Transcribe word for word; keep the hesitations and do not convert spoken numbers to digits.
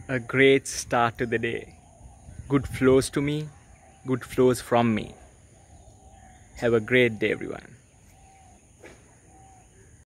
a great start to the day. Good flows to me, good flows from me. Have a great day, everyone.